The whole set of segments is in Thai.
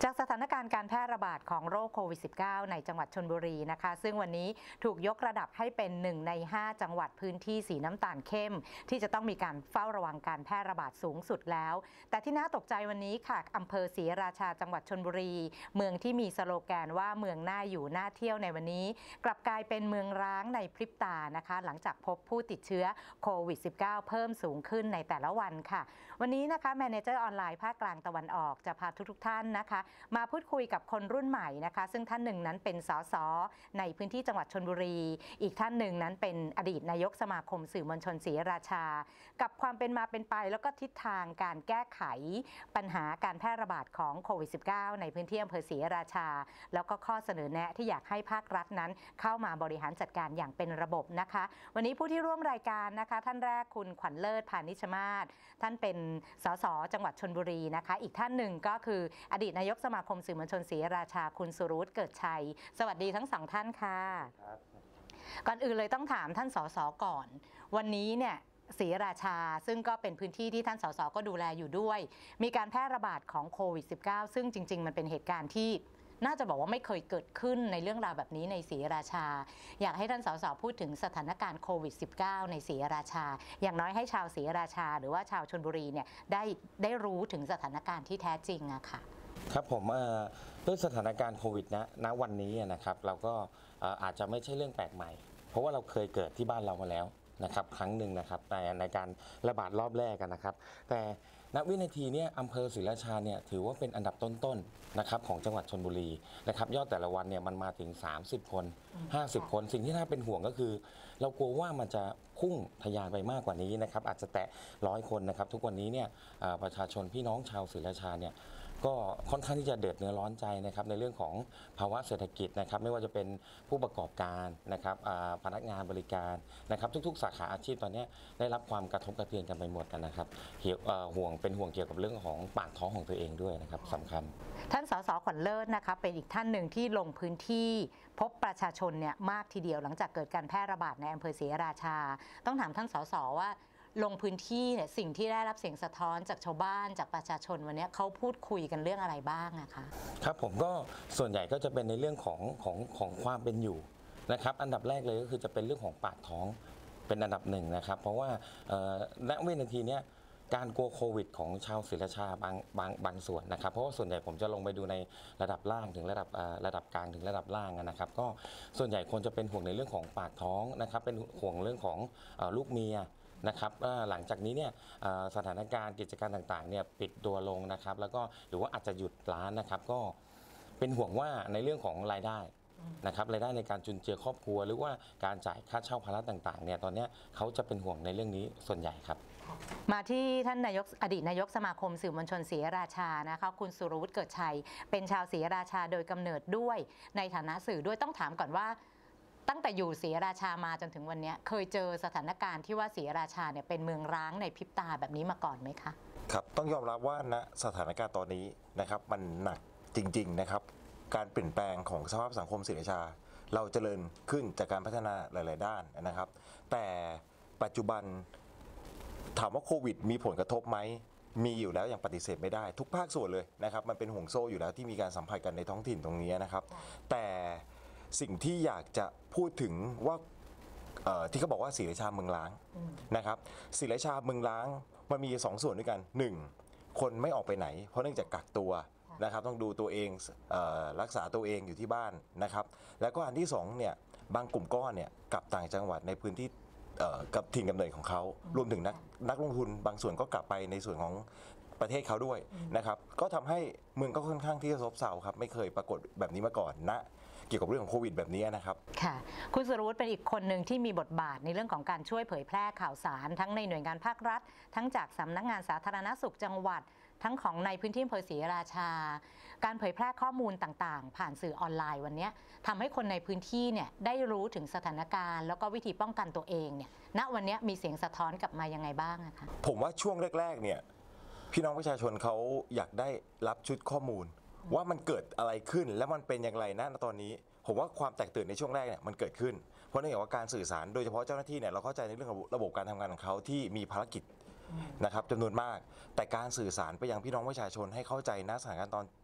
จากสถานการณ์การแพร่ระบาดของโรคโควิด -19 ในจังหวัดชลบุรีนะคะซึ่งวันนี้ถูกยกระดับให้เป็น1 ใน 5 จังหวัดพื้นที่สีน้ำตาลเข้มที่จะต้องมีการเฝ้าระวังการแพร่ระบาดสูงสุดแล้วแต่ที่น่าตกใจวันนี้ค่ะอำเภอศรีราชาจังหวัดชลบุรีเมืองที่มีสโลแกนว่าเมืองน่าอยู่น่าเที่ยวในวันนี้กลับกลายเป็นเมืองร้างในพริบตานะคะหลังจากพบผู้ติดเชื้อโควิด -19 เพิ่มสูงขึ้นในแต่ละวันค่ะวันนี้นะคะแมเนเจอร์ออนไลน์ภาคกลางตะวันออกจะพาทุกท่านนะคะมาพูดคุยกับคนรุ่นใหม่นะคะซึ่งท่านหนึ่งนั้นเป็นสสในพื้นที่จังหวัดชลบุรีอีกท่านหนึ่งนั้นเป็นอดีตนายกสมาคมสื่อมวลชนศรีราชากับความเป็นมาเป็นไปแล้วก็ทิศทางการแก้ไขปัญหาการแพร่ระบาดของโควิด -19 ในพื้นที่อำเภอศรีราชาแล้วก็ข้อเสนอแนะที่อยากให้ภาครัฐนั้นเข้ามาบริหารจัดการอย่างเป็นระบบนะคะวันนี้ผู้ที่ร่วมรายการนะคะท่านแรกคุณขวัญเลิศพานิชมาศท่านเป็นสสจังหวัดชลบุรีนะคะอีกท่านหนึ่งก็คืออดีตนายกสมาคมสื่อมวลชนศรีราชาคุณสุรุตเกิดชัยสวัสดีทั้งสองท่านค่ะก่อนอื่นเลยต้องถามท่านสสก่อนวันนี้เนี่ยศรีราชาซึ่งก็เป็นพื้นที่ที่ท่านสสก็ดูแลอยู่ด้วยมีการแพร่ระบาดของโควิด -19 ซึ่งจริงๆมันเป็นเหตุการณ์ที่น่าจะบอกว่าไม่เคยเกิดขึ้นในเรื่องราวแบบนี้ในศรีราชาอยากให้ท่านสสพูดถึงสถานการณ์โควิด -19 ในศรีราชาอย่างน้อยให้ชาวศรีราชาหรือว่าชาวชลบุรีเนี่ยได้รู้ถึงสถานการณ์ที่แท้จริงอะค่ะครับผมด้วยสถานการณ์โควิดณวันนี้นะครับเราก็อาจจะไม่ใช่เรื่องแปลกใหม่เพราะว่าเราเคยเกิดที่บ้านเรามาแล้วนะครับครั้งหนึ่งนะครับแต่ในการระบาดรอบแรกกันนะครับแต่ณวินาทีนี้อำเภอศรีราชาเนี่ยถือว่าเป็นอันดับต้นๆนะครับของจังหวัดชลบุรีนะครับยอดแต่ละวันเนี่ยมันมาถึง30 คน50 คนสิ่งที่น่าเป็นห่วงก็คือเรากลัวว่ามันจะพุ่งทะยานไปมากกว่านี้นะครับอาจจะแตะ100 คนนะครับทุกวันนี้เนี่ยประชาชนพี่น้องชาวศรีราชาเนี่ยก็ค่อนข้างที่จะเดือดเนื้อร้อนใจนะครับในเรื่องของภาวะเศรษฐกิจนะครับไม่ว่าจะเป็นผู้ประกอบการนะครับพนักงานบริการนะครับทุกๆสาขาอาชีพตอนนี้ได้รับความกระทบกระเทือนกันไปหมดนะครับเป็นห่วงเกี่ยวกับเรื่องของปากท้องของตัวเองด้วยนะครับสำคัญท่านสสขวัญเลิศนะคะเป็นอีกท่านหนึ่งที่ลงพื้นที่พบประชาชนเนี่ยมากทีเดียวหลังจากเกิดการแพร่ระบาดในอำเภอศรีราชาต้องถามท่านสสว่าลงพื้นที่เนี่ยสิ่งที่ได้รับเสียงสะท้อนจากชาวบ้านจากประชาชนวันนี้เขาพูดคุยกันเรื่องอะไรบ้างอะคะครับผมก็ส่วนใหญ่ก็จะเป็นในเรื่องของความเป็นอยู่นะครับอันดับแรกเลยก็คือจะเป็นเรื่องของปากท้องเป็นอันดับหนึ่งนะครับเพราะว่าณวินาทีนี้การกลัวโควิดของชาวศรีราชาบางส่วนนะครับเพราะว่าส่วนใหญ่ผมจะลงไปดูในระดับล่างถึงระดับกลางถึงระดับล่างนะครับก็ส่วนใหญ่คนจะเป็นห่วงในเรื่องของปากท้องนะครับเป็นห่วงเรื่องของลูกเมียนะครับหลังจากนี้เนี่ยสถานการณ์กิจการต่างๆเนี่ยปิดตัวลงนะครับแล้วก็หรือว่าอาจจะหยุดร้านนะครับก็เป็นห่วงว่าในเรื่องของรายได้นะครับรายได้ในการจุนเจือครอบครัวหรือว่าการจ่ายค่าเช่าพาระต่างๆเนี่ยตอนนี้เขาจะเป็นห่วงในเรื่องนี้ส่วนใหญ่ครับมาที่ท่านนายกอดีตนายกสมาคมสื่อมวลชนศรีราชานะคะคุณสุรวุฒิเกิดชัยเป็นชาวศรีราชาโดยกำเนิดด้วยในฐานะสื่อด้วยต้องถามก่อนว่าตั้งแต่อยู่ศรีราชามาจนถึงวันนี้เคยเจอสถานการณ์ที่ว่าศรีราชาเนี่ยเป็นเมืองร้างในพริบตาแบบนี้มาก่อนไหมคะครับต้องยอมรับว่าณสถานการณ์ตอนนี้นะครับมันหนักจริงๆนะครับการเปลี่ยนแปลงของสภาพสังคมศรีราชาเราเจริญขึ้นจากการพัฒนาหลายๆด้านนะครับแต่ปัจจุบันถามว่าโควิดมีผลกระทบไหมมีอยู่แล้วอย่างปฏิเสธไม่ได้ทุกภาคส่วนเลยนะครับมันเป็นห่วงโซ่อยู่แล้วที่มีการสัมผัสกันในท้องถิ่นตรงนี้นะครับแต่สิ่งที่อยากจะพูดถึงว่าที่เขาบอกว่าศรีราชาเมืองร้างนะครับศรีราชาเมืองร้างมันมี2 ส่วนด้วยกัน1คนไม่ออกไปไหนเพราะเนื่องจากกักตัวนะครับต้องดูตัวเองรักษาตัวเองอยู่ที่บ้านนะครับแล้วก็อันที่2เนี่ยบางกลุ่มก้อนเนี่ยกลับต่างจังหวัดในพื้นที่กับถิ่นกำเนิดของเขารวมถึงนักลงทุนบางส่วนก็กลับไปในส่วนของประเทศเขาด้วยนะครับก็ทำให้เมืองก็ค่อนข้างที่จะซบเซาครับไม่เคยปรากฏแบบนี้มาก่อนนะเกี่ยวกับเรื่องของโควิดแบบนี้นะครับค่ะคุณสุรวุฒิเป็นอีกคนหนึ่งที่มีบทบาทในเรื่องของการช่วยเผยแพร่ข่าวสารทั้งในหน่วยงานภาครัฐทั้งจากสำนักงานสาธารณสุขจังหวัดทั้งของในพื้นที่อำเภอศรีราชาการเผยแพร่ข้อมูลต่างๆผ่านสื่อออนไลน์วันนี้ทำให้คนในพื้นที่เนี่ยได้รู้ถึงสถานการณ์แล้วก็วิธีป้องกันตัวเองเนี่ยณวันนี้มีเสียงสะท้อนกลับมายังไงบ้างคะผมว่าช่วงแรกๆเนี่ยพี่น้องประชาชนเขาอยากได้รับชุดข้อมูลว่ามันเกิดอะไรขึ้นและมันเป็นอย่างไรนะตอนนี้ผมว่าความแตกตื่นในช่วงแรกเนี่ยมันเกิดขึ้นเพราะเนื่องจากว่าการสื่อสารโดยเฉพาะเจ้าหน้าที่เนี่ยเราเข้าใจในเรื่องของระบบการทำงานของเขาที่มีภารกิจนะครับจำนวนมากแต่การสื่อสารไปยังพี่น้องประชาชนให้เข้าใจณสถานการณ์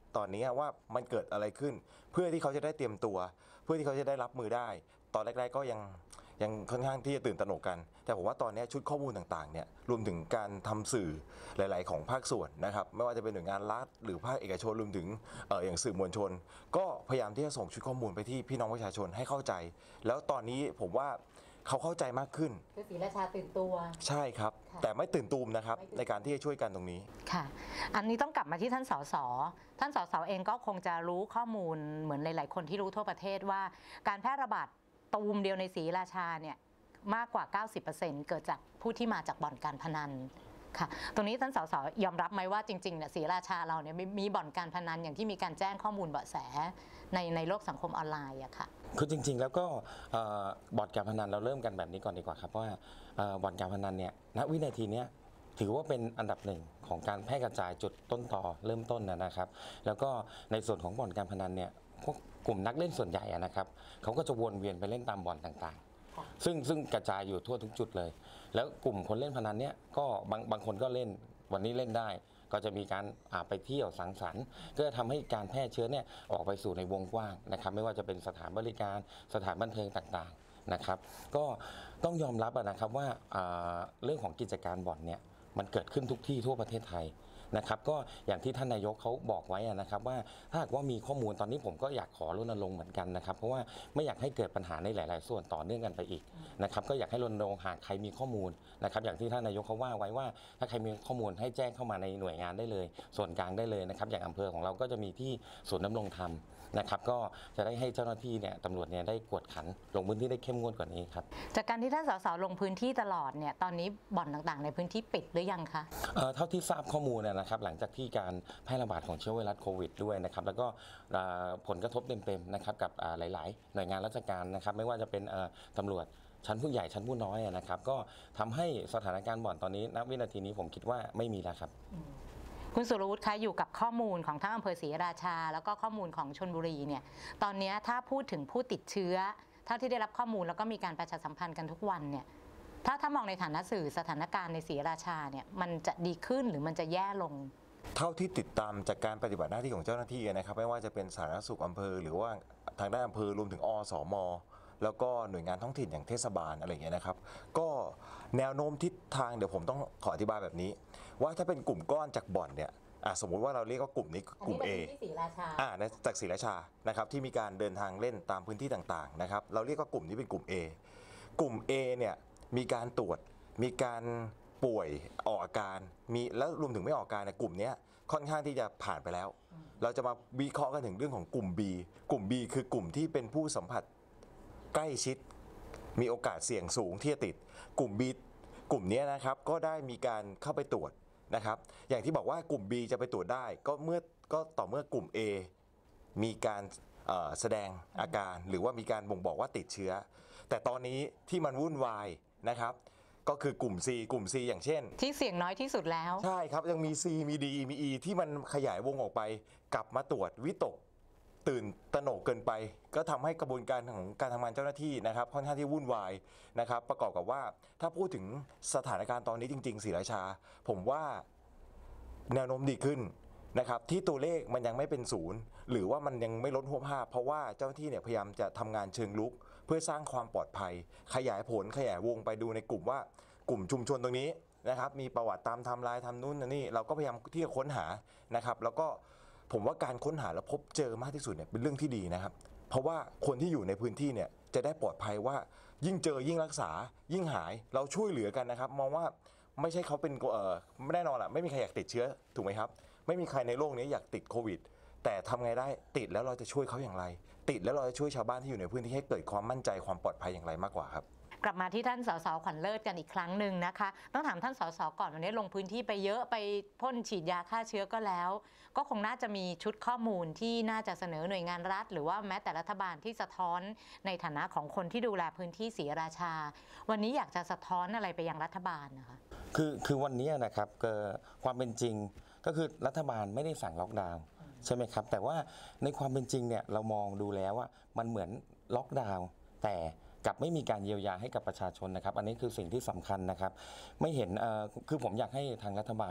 ตอนนี้ว่ามันเกิดอะไรขึ้น เพื่อที่เขาจะได้เตรียมตัว เพื่อที่เขาจะได้รับมือได้ ตอนแรกๆก็ยังค่อนข้างที่จะตื่นตระหนกกัน แต่ผมว่าตอนนี้ชุดข้อมูลต่างๆเนี่ยรวมถึงการทำสื่อหลายๆของภาคส่วนนะครับไม่ว่าจะเป็นหน่วยงานรัฐหรือภาคเอกชนรวมถึงอย่างสื่อมวลชน ก็พยายามที่จะส่งชุดข้อมูลไปที่พี่น้องประชาชนให้เข้าใจ แล้วตอนนี้ผมว่าเขาเข้าใจมากขึ้นคือศรีราชาตื่นตัวใช่ครับแต่ไม่ตื่นตูมนะครับในการที่จะช่วยกันตรงนี้ค่ะอันนี้ต้องกลับมาที่ท่านสสท่านสสเองก็คงจะรู้ข้อมูลเหมือนหลายๆคนที่รู้ทั่วประเทศว่าการแพร่ระบาดตูมเดียวในศรีราชาเนี่ยมากกว่า 90% เกิดจากผู้ที่มาจากบ่อนการพนันค่ะตรงนี้ท่านสสยอมรับไหมว่าจริงๆเนี่ยศรีราชาเราเนี่ยมีบ่อนการพนันอย่างที่มีการแจ้งข้อมูลเบาะแสในโลกสังคมออนไลน์อะค่ะคือจริงๆแล้วก็บ่อนการพนันเราเริ่มกันแบบนี้ก่อนดีกว่าครับว่าบ่อนการพนันเนี่ยณวินาทีนี้ถือว่าเป็นอันดับหนึ่งของการแพร่กระจายจุดต้นต่อเริ่มต้นนะครับ แล้วก็ในส่วนของบ่อนการพนันเนี่ยพวกกลุ่มนักเล่นส่วนใหญ่นะครับเขาก็จะวนเวียนไปเล่นตามบ่อนต่างๆซึ่งกระจายอยู่ทั่วทุกจุดเลยแล้วกลุ่มคนเล่นพนันเนี่ยก็บางคนก็เล่นวันนี้เล่นได้ก็จะมีการไปเที่ยวสังสรรค์ก็จะทำให้การแพร่เชื้อเนี่ยออกไปสู่ในวงกว้างนะครับไม่ว่าจะเป็นสถานบริการสถานบันเทิงต่างๆนะครับก็ต้องยอมรับนะครับว่าเรื่องของกิจการบ่อนเนี่ยมันเกิดขึ้นทุกที่ทั่วประเทศไทยนะครับก็อย่างที่ท่านนายกเขาบอกไว้นะครับว่าถ้าหากว่ามีข้อมูลตอนนี้ผมก็อยากขอรณรงค์เหมือนกันนะครับเพราะว่าไม่อยากให้เกิดปัญหาในหลายๆส่วนต่อเนื่องกันไปอีกนะครับก็อยากให้รณรงค์หากใครมีข้อมูลนะครับอย่างที่ท่านนายกเขาว่าไว้ว่าถ้าใครมีข้อมูลให้แจ้งเข้ามาในหน่วยงานได้เลยส่วนกลางได้เลยนะครับอย่างอำเภอของเราก็จะมีที่ศูนย์ดำรงธรรมนะครับก็จะได้ให้เจ้าหน้าที่เนี่ยตำรวจเนี่ยได้กวดขันลงพื้นที่ได้เข้มงวดกว่านี้ครับจากการที่ท่านสสลงพื้นที่ตลอดเนี่ยตอนนี้บ่อนต่างๆในพื้นที่ปิดหรือยังคะเท่าที่ทราบข้อมูลนะครับหลังจากที่การแพร่ระบาดของเชื้อไวรัสโควิดด้วยนะครับแล้วก็ผลกระทบเต็มๆนะครับกับหลายๆหน่วยงานราชการนะครับไม่ว่าจะเป็นตำรวจชั้นผู้ใหญ่ชั้นผู้น้อยนะครับก็ทำให้สถานการณ์บ่อนตอนนี้ณวินาทีนี้ผมคิดว่าไม่มีแล้วครับคุณสุรวุฒิคะอยู่กับข้อมูลของทั้งอำเภอศรีราชาแล้วก็ข้อมูลของชลบุรีเนี่ยตอนนี้ถ้าพูดถึงผู้ติดเชื้อเท่าที่ได้รับข้อมูลแล้วก็มีการประชาสัมพันธ์กันทุกวันเนี่ยถ้ามองในฐานะสื่อสถานการณ์ในศรีราชาเนี่ยมันจะดีขึ้นหรือมันจะแย่ลงเท่าที่ติดตามจากการปฏิบัติหน้าที่ของเจ้าหน้าที่นะครับไม่ว่าจะเป็นสาธารณสุขอำเภอหรือว่าทางด้านอำเภอรวมถึงอสม.แล้วก็หน่วยงานท้องถิ่นอย่างเทศบาลอะไรอย่างเงี้ยนะครับก็แนวโน้มทิศทางเดี๋ยวผมต้องขออธิบายแบบนี้ว่าถ้าเป็นกลุ่มก้อนจากบ่อนเนี่ยสมมุติว่าเราเรียกว่ากลุ่มนี้กลุ่ม A จากศรีราชานะครับที่มีการเดินทางเล่นตามพื้นที่ต่างๆนะครับเราเรียกว่ากลุ่มนี้เป็นกลุ่ม A กลุ่ม A เนี่ยมีการตรวจมีการป่วยออกอาการมีแล้วรวมถึงไม่ออกอาการในกลุ่มนี้ค่อนข้างที่จะผ่านไปแล้วเราจะมาวิเคราะห์กันถึงเรื่องของกลุ่ม B กลุ่ม B คือกลุ่มที่เป็นผู้สัมผัสใกล้ชิดมีโอกาสเสี่ยงสูงที่จะติดกลุ่ม B กลุ่มนี้นะครับก็ได้มีการเข้าไปตรวจนะครับอย่างที่บอกว่ากลุ่ม B จะไปตรวจได้ก็ต่อเมื่อกลุ่ม A มีการแสดงอาการหรือว่ามีการบ่งบอกว่าติดเชื้อแต่ตอนนี้ที่มันวุ่นวายนะครับก็คือกลุ่ม C อย่างเช่นที่เสี่ยงน้อยที่สุดแล้วใช่ครับยังมี C มี D มี E ที่มันขยายวงออกไปกลับมาตรวจวิตกตื่นตระหนกเกินไปก็ทำให้กระบวนการของการทำงานเจ้าหน้าที่นะครับค่อนข้างที่วุ่นวายนะครับประกอบกับว่าถ้าพูดถึงสถานการณ์ตอนนี้จริงๆศรีราชาผมว่าแนวโน้มดีขึ้นนะครับที่ตัวเลขมันยังไม่เป็นศูนย์หรือว่ามันยังไม่ลดหัวภาพเพราะว่าเจ้าหน้าที่เนี่ยพยายามจะทำงานเชิงลุกเพื่อสร้างความปลอดภัยขยายผลขยายวงไปดูในกลุ่มว่ากลุ่มชุมชนตรงนี้นะครับมีประวัติตามไทม์ไลน์ทำนู่นนี่เราก็พยายามที่จะค้นหานะครับแล้วก็ผมว่าการค้นหาและพบเจอมากที่สุดเนี่ยเป็นเรื่องที่ดีนะครับเพราะว่าคนที่อยู่ในพื้นที่เนี่ยจะได้ปลอดภัยว่ายิ่งเจอยิ่งรักษายิ่งหายเราช่วยเหลือกันนะครับมองว่าไม่ใช่เขาเป็นแน่นอนแหละไม่มีใครอยากติดเชื้อถูกไหมครับไม่มีใครในโลกนี้อยากติดโควิดแต่ทำไงได้ติดแล้วเราจะช่วยเขาอย่างไรติดแล้วเราจะช่วยชาวบ้านที่อยู่ในพื้นที่ให้เกิดความมั่นใจความปลอดภัยอย่างไรมากกว่าครับกลับมาที่ท่านสสขวัญเลิศกันอีกครั้งหนึ่งนะคะต้องถามท่านสสก่อนวันนี้ลงพื้นที่ไปเยอะไปพ่นฉีดยาฆ่าเชื้อก็แล้วก็คงน่าจะมีชุดข้อมูลที่น่าจะเสนอหน่วยงานรัฐหรือว่าแม้แต่รัฐบาลที่สะท้อนในฐานะของคนที่ดูแลพื้นที่ศรีราชาวันนี้อยากจะสะท้อนอะไรไปยังรัฐบาลนะคะคือวันนี้นะครับความเป็นจริงก็คือรัฐบาลไม่ได้สั่งล็อกดาวน์ใช่ไหมครับแต่ว่าในความเป็นจริงเนี่ยเรามองดูแล้วว่ามันเหมือนล็อกดาวน์แต่กับไม่มีการเยียวยาให้กับประชาชนนะครับอันนี้คือสิ่งที่สำคัญนะครับไม่เห็นคือผมอยากให้ทางรัฐบาลเนี่ย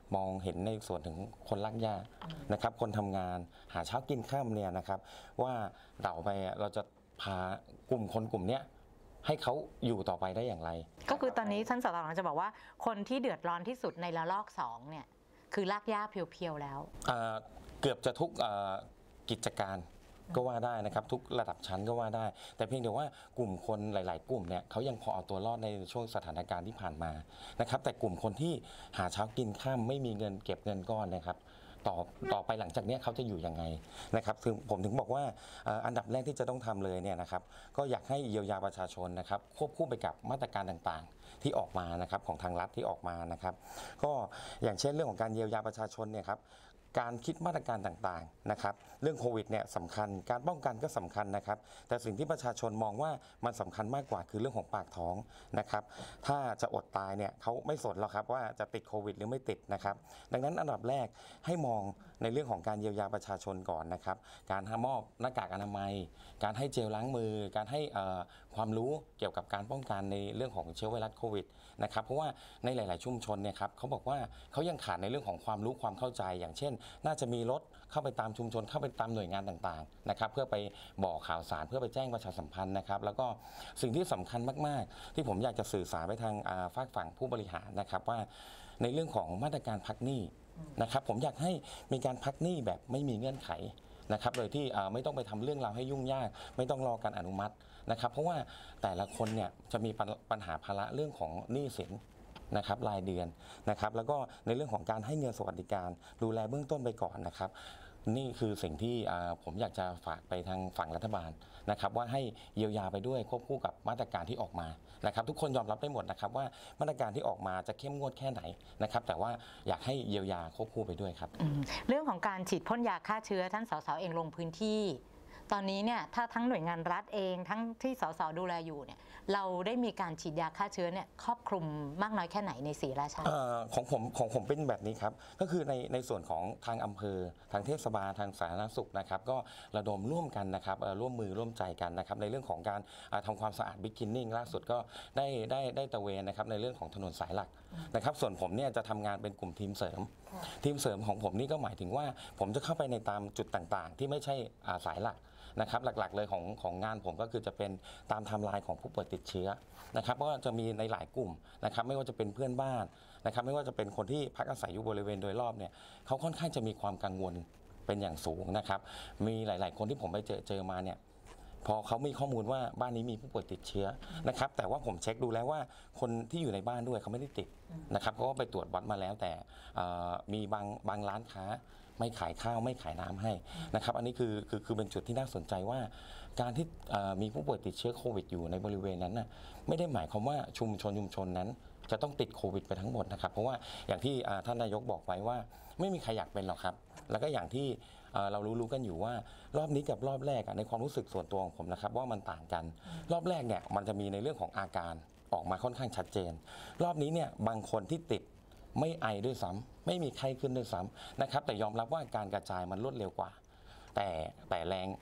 มองเห็นในส่วนถึงคนรักหญ้านะครับคนทำงานหาเช้ากินข้ามเนี่ยนะครับว่าเราจะพากลุ่มคนกลุ่มเนี้ยให้เขาอยู่ต่อไปได้อย่างไรก็คือตอนนี้ท่านสสรจะบอกว่าคนที่เดือดร้อนที่สุดในระลอก2เนี่ยคือรากหญ้าเพียวๆแล้วเกือบจะทุกกิจการก็ว่าได้นะครับทุกระดับชั้นก็ว่าได้แต่เพียงแต่ว่ากลุ่มคนหลายๆกลุ่มเนี่ยเขายังพอเอาตัวรอดในช่วงสถานการณ์ที่ผ่านมานะครับแต่กลุ่มคนที่หาเช้ากินข้ามไม่มีเงินเก็บเงินก้อนนะครับต่อไปหลังจากนี้เขาจะอยู่ยังไงนะครับคือผมถึงบอกว่าอันดับแรกที่จะต้องทำเลยเนี่ยนะครับก็อยากให้เยียวยาประชาชนนะครับควบคู่ไปกับมาตรการต่างๆที่ออกมานะครับของทางรัฐที่ออกมานะครับก็อย่างเช่นเรื่องของการเยียวยาประชาชนเนี่ยครับการคิดมาตรการต่างๆนะครับเรื่องโควิดเนี่ยสำคัญการป้องกันก็สำคัญนะครับแต่สิ่งที่ประชาชนมองว่ามันสำคัญมากกว่าคือเรื่องของปากท้องนะครับถ้าจะอดตายเนี่ยเขาไม่สนหรอกครับว่าจะติดโควิดหรือไม่ติดนะครับดังนั้นอันดับแรกให้มองในเรื่องของการเยียวยาประชาชนก่อนนะครับการมอบหน้ากากอนามัยการให้เจลล้างมือการให้ความรู้เกี่ยวกับการป้องกันในเรื่องของเชื้อไวรัสโควิดนะครับเพราะว่าในหลายๆชุมชนเนี่ยครับเขาบอกว่าเขายังขาดในเรื่องของความรู้ความเข้าใจอย่างเช่นน่าจะมีรถเข้าไปตามชุมชนเข้าไปตามหน่วยงานต่างๆนะครับเพื่อไปบอกข่าวสารเพื่อไปแจ้งประชาสัมพันธ์นะครับแล้วก็สิ่งที่สำคัญมากๆที่ผมอยากจะสื่อสารไปทางฝากฝั่งผู้บริหารนะครับว่าในเรื่องของมาตรการพักหนี้นะครับผมอยากให้มีการพักหนี้แบบไม่มีเงื่อนไขนะครับโดยที่ไม่ต้องไปทำเรื่องราวให้ยุ่งยากไม่ต้องรอการอนุมัตินะครับเพราะว่าแต่ละคนเนี่ยจะมีปัญหาภาระเรื่องของหนี้สินนะครับรายเดือนนะครับแล้วก็ในเรื่องของการให้เงินสวัสดิการดูแลเบื้องต้นไปก่อนนะครับนี่คือสิ่งที่ผมอยากจะฝากไปทางฝั่งรัฐบาลนะครับว่าให้เยียวยาไปด้วยควบคู่กับมาตรการที่ออกมานะครับทุกคนยอมรับได้หมดนะครับว่ามาตรการที่ออกมาจะเข้มงวดแค่ไหนนะครับแต่ว่าอยากให้เยียวยาควบคู่ไปด้วยครับเรื่องของการฉีดพ่นยาฆ่าเชื้อท่านสสเองลงพื้นที่ตอนนี้เนี่ยถ้าทั้งหน่วยงานรัฐเองทั้งที่สสดูแลอยู่เนี่ยเราได้มีการฉีดยาฆ่าเชื้อเนี่ยครอบคลุมมากน้อยแค่ไหนในศรีราชาของผมเป็นแบบนี้ครับก็คือในส่วนของทางอำเภอทางเทศบาลทางสาธารณสุขนะครับก็ระดมร่วมกันนะครับร่วมมือร่วมใจกันนะครับในเรื่องของการทำความสะอาดบิ๊กคินนิ่งล่าสุดก็ได้ตระเวนนะครับในเรื่องของถนนสายหลักนะครับส่วนผมเนี่ยจะทำงานเป็นกลุ่มทีมเสริมของผมนี่ก็หมายถึงว่าผมจะเข้าไปในตามจุดต่างๆที่ไม่ใช่สายหลักนะครับหลักๆเลยของงานผมก็คือจะเป็นตามไทม์ไลน์ของผู้ป่วยติดเชื้อนะครับก็จะมีในหลายกลุ่มนะครับไม่ว่าจะเป็นเพื่อนบ้านนะครับไม่ว่าจะเป็นคนที่พักอาศัยอยู่บริเวณโดยรอบเนี่ยเขาค่อนข้างจะมีความกังวลเป็นอย่างสูงนะครับมีหลายๆคนที่ผมไปเจอมาเนี่ยพอเขามีข้อมูลว่าบ้านนี้มีผู้ป่วยติดเชื้อนะครับแต่ว่าผมเช็คดูแล้วว่าคนที่อยู่ในบ้านด้วยเขาไม่ได้ติดนะครับเพราะว่าไปตรวจวัดมาแล้วแต่มีบางร้านค้าไม่ขายข้าวไม่ขายน้ำให้นะครับอันนี้คือเป็นจุดที่น่าสนใจว่าการที่มีผู้ป่วยติดเชื้อโควิดอยู่ในบริเวณนั้นน่ะไม่ได้หมายความว่าชุมชนนั้นจะต้องติดโควิดไปทั้งหมดนะครับเพราะว่าอย่างที่ท่านนายกบอกไว้ว่าไม่มีใครอยากเป็นหรอกครับแล้วก็อย่างที่เรารู้กันอยู่ว่ารอบนี้กับรอบแรกในความรู้สึกส่วนตัวของผมนะครับว่ามันต่างกันรอบแรกเนี่ยมันจะมีในเรื่องของอาการออกมาค่อนข้างชัดเจนรอบนี้เนี่ยบางคนที่ติดไม่ไอด้วยซ้ำไม่มีไข้ขึ้นด้วยซ้ำนะครับแต่ยอมรับว่าการกระจายมันรวดเร็วกว่าแต่แรง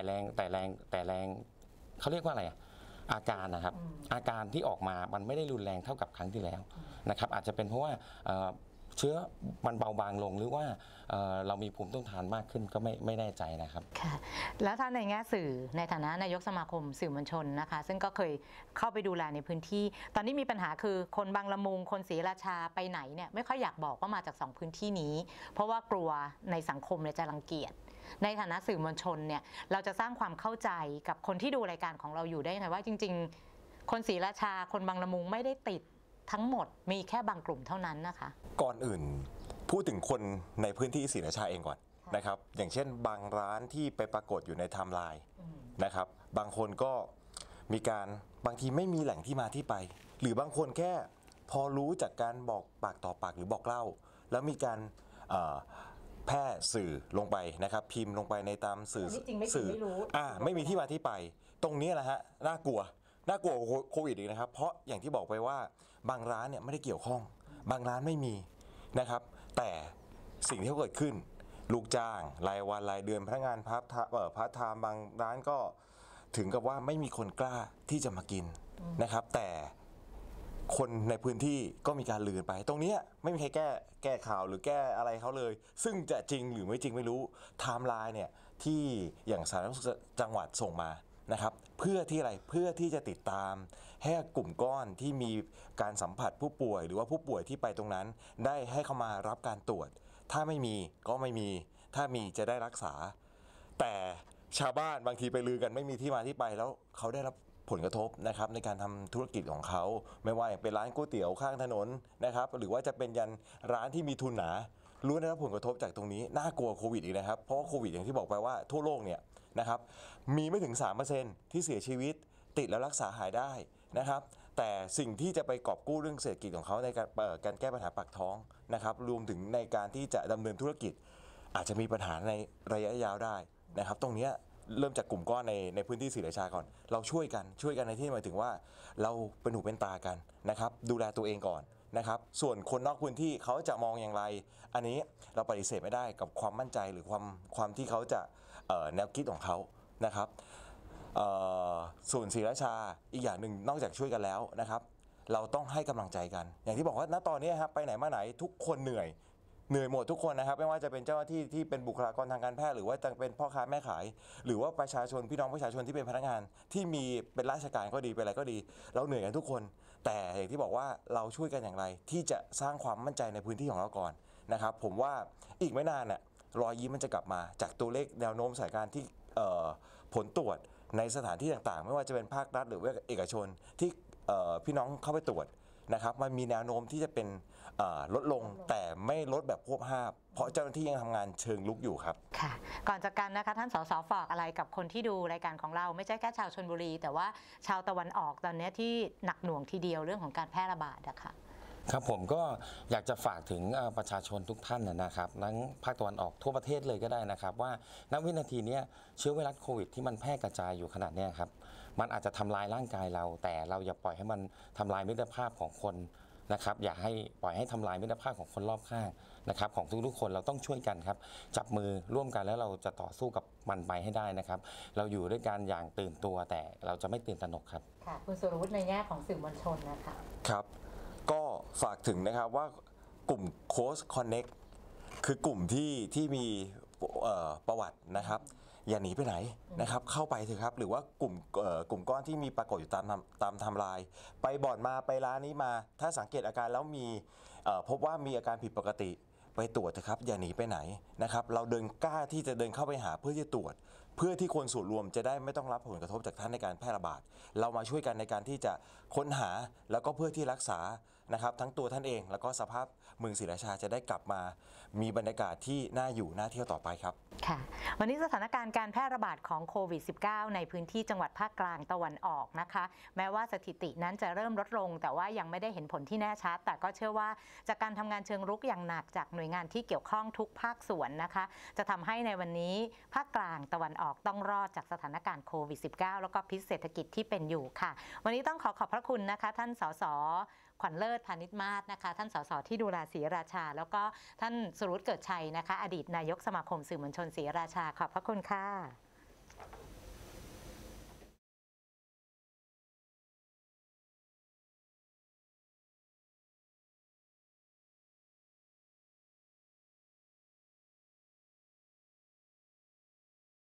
เขาเรียกว่าอะไรอาการนะครับอาการที่ออกมามันไม่ได้รุนแรงเท่ากับครั้งที่แล้วนะครับอาจจะเป็นเพราะว่าเชื้อมันเบาบางลงหรือว่าเรามีภูมิต้านทานมากขึ้นก็ไม่แน่ใจนะครับค่ะแล้วถ้าในแง่สื่อในฐานะนายกสมาคมสื่อมวลชนนะคะซึ่งก็เคยเข้าไปดูแลในพื้นที่ตอนนี้มีปัญหาคือคนบางละมุงคนศรีราชาไปไหนเนี่ยไม่ค่อยอยากบอกว่ามาจาก2พื้นที่นี้เพราะว่ากลัวในสังคมเนี่ยจะรังเกียจในฐานะสื่อมวลชนเนี่ยเราจะสร้างความเข้าใจกับคนที่ดูรายการของเราอยู่ได้ยังไงว่าจริงๆคนศรีราชาคนบางละมุงไม่ได้ติดทั้งหมดมีแค่บางกลุ่มเท่านั้นนะคะก่อนอื่นพูดถึงคนในพื้นที่ศรีราชาเองก่อนนะครับอย่างเช่นบางร้านที่ไปปรากฏอยู่ในไทม์ไลน์นะครับบางคนก็มีการบางทีไม่มีแหล่งที่มาที่ไปหรือบางคนแค่พอรู้จากการบอกปากต่อปากหรือบอกเล่าแล้วมีการแพร่สื่อลงไปนะครับพิมพ์ลงไปในตามสื่อไม่มีที่มาที่ไปตรงนี้แหละฮะน่ากลัวโควิดอีกนะครับเพราะอย่างที่บอกไปว่าบางร้านเนี่ยไม่ได้เกี่ยวข้องบางร้านไม่มีนะครับแต่สิ่งที่เกิดขึ้นลูกจ้างรายวันรายเดือนพนักงานพาร์ทไทม์บางร้านก็ถึงกับว่าไม่มีคนกล้าที่จะมากินนะครับแต่คนในพื้นที่ก็มีการลือไปตรงนี้ไม่มีใครแก้ข่าวหรือแก้อะไรเขาเลยซึ่งจะจริงหรือไม่จริงไม่รู้ไทม์ไลน์เนี่ยที่อย่างสาธารณสุขจังหวัดส่งมานะครับเพื่อที่อะไรเพื่อที่จะติดตามให้กลุ่มก้อนที่มีการสัมผัสผู้ป่วยหรือว่าผู้ป่วยที่ไปตรงนั้นได้ให้เข้ามารับการตรวจถ้าไม่มีก็ไม่มีถ้ามีจะได้รักษาแต่ชาวบ้านบางทีไปลือกันไม่มีที่มาที่ไปแล้วเขาได้รับผลกระทบนะครับในการทำธุรกิจของเขาไม่ว่าเป็นร้านก๋วยเตี๋ยวข้างถนนนะครับหรือว่าจะเป็นยันร้านที่มีทุนหนารู้ได้รับผลกระทบจากตรงนี้น่ากลัวโควิดอีกนะครับเพราะว่าโควิดอย่างที่บอกไปว่าทั่วโลกเนี่ยนะครับมีไม่ถึง 3% ที่เสียชีวิตติดแล้วรักษาหายได้นะครับแต่สิ่งที่จะไปกอบกู้เรื่องเศรษฐกิจของเขาในการแก้ปัญหาปากท้องนะครับรวมถึงในการที่จะดำเนินธุรกิจอาจจะมีปัญหาในระยะยาวได้นะครับตรงนี้เริ่มจากกลุ่มก้อนในพื้นที่ศรีราชาก่อนเราช่วยกันในที่หมายถึงว่าเราเป็นหูเป็นตากันนะครับดูแลตัวเองก่อนนะครับส่วนคนนอกพื้นที่เขาจะมองอย่างไรอันนี้เราปฏิเสธไม่ได้กับความมั่นใจหรือความที่เขาจะแนวคิดของเขานะครับส่วนศรีราชาอีกอย่างหนึ่งนอกจากช่วยกันแล้วนะครับเราต้องให้กำลังใจกันอย่างที่บอกว่าณตอนนี้ครับไปไหนมาไหนทุกคนเหนื่อยหมดทุกคนนะครับไม่ว่าจะเป็นเจ้าหน้าที่ที่เป็นบุคลากรทางการแพทย์หรือว่าจะเป็นพ่อค้าแม่ขายหรือว่าประชาชนพี่น้องประชาชนที่เป็นพนักงานที่มีเป็นราชการก็ดีเป็นอะไรก็ดีเราเหนื่อยกันทุกคนแต่อย่างที่บอกว่าเราช่วยกันอย่างไรที่จะสร้างความมั่นใจในพื้นที่ของเราก่อนนะครับผมว่าอีกไม่นานน่ะรอยยิ้มมันจะกลับมาจากตัวเลขแนวโน้มสถานการณ์ที่ผลตรวจในสถานที่ต่างๆไม่ว่าจะเป็นภาครัฐหรือว่าเอกชนที่พี่น้องเข้าไปตรวจนะครับมันมีแนวโน้มที่จะเป็นลดลงแต่ไม่ลดแบบควบห้าบเพราะเจ้าหน้าที่ยังทำงานเชิงลุกอยู่ครับค่ะก่อนจากกันนะคะท่านสสฝากอะไรกับคนที่ดูรายการของเราไม่ใช่แค่ชาวชลบุรีแต่ว่าชาวตะวันออกตอนนี้ที่หนักหน่วงทีเดียวเรื่องของการแพร่ระบาดอะค่ะครับผมก็อยากจะฝากถึงประชาชนทุกท่านนะครับทั้งภาคตะวันออกทั่วประเทศเลยก็ได้นะครับว่าณวินาทีนี้เชื้อไวรัสโควิดที่มันแพร่กระจายอยู่ขนาดนี้ครับมันอาจจะทำลายร่างกายเราแต่เราอย่าปล่อยให้มันทำลายมิตรภาพของคนนะครับอย่าให้ปล่อยให้ทำลายมิตรภาพของคนรอบข้างนะครับของทุกๆคนเราต้องช่วยกันครับจับมือร่วมกันแล้วเราจะต่อสู้กับมันไปให้ได้นะครับเราอยู่ด้วยกันอย่างตื่นตัวแต่เราจะไม่ตื่นตระหนกครับค่ะคุณสุรวุฒิในแง่ของสื่อมวลชนนะคะครับก็ฝากถึงนะครับว่ากลุ่ม Close Connect คือกลุ่มที่มีประวัตินะครับอย่าหนีไปไหนนะครับเข้าไปเถอะครับหรือว่ากลุ่มก้อนที่มีปรากฏอยู่ตามไทม์ไลน์ไปบ่อนมาไปร้านนี้มาถ้าสังเกตอาการแล้วมีพบว่ามีอาการผิดปกติไปตรวจเถอะครับอย่าหนีไปไหนนะครับเรากล้าที่จะเดินเข้าไปหาเพื่อที่จะตรวจเพื่อที่คนส่วนรวมจะได้ไม่ต้องรับผลกระทบจากท่านในการแพร่ระบาดเรามาช่วยกันในการที่จะค้นหาแล้วก็เพื่อที่รักษานะครับทั้งตัวท่านเองแล้วก็สภาพเมืองศรีราชาจะได้กลับมามีบรรยากาศที่น่าอยู่น่าเที่ยวต่อไปครับค่ะวันนี้สถานการณ์การแพร่ระบาดของโควิด -19 ในพื้นที่จังหวัดภาคกลางตะวันออกนะคะแม้ว่าสถิตินั้นจะเริ่มลดลงแต่ว่ายังไม่ได้เห็นผลที่แน่ชัดแต่ก็เชื่อว่าจากการทำงานเชิงรุกอย่างหนักจากหน่วยงานที่เกี่ยวข้องทุกภาคส่วนนะคะจะทำให้ในวันนี้ภาคกลางตะวันออกต้องรอดจากสถานการณ์โควิด -19 แล้วก็พิษเศรษฐกิจที่เป็นอยู่ค่ะวันนี้ต้องขอบพระคุณนะคะท่านสสขวัญเลิศพานิชมาศนะคะท่านสสที่ดูแลศรีราชาแล้วก็ท่านสุรุตเกิดชัยนะคะอดีตนายกสมาคมสื่อมวลชนศรีราชาขอบพระคุณค่ะ